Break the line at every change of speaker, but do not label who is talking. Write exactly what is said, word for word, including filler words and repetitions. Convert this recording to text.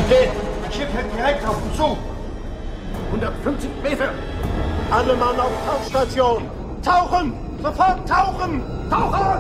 Geht! Das Schiff hält direkt auf uns zu! hundertfünfzig Meter! Alle Mann auf Tauchstation! Tauchen! Sofort tauchen! Tauchen!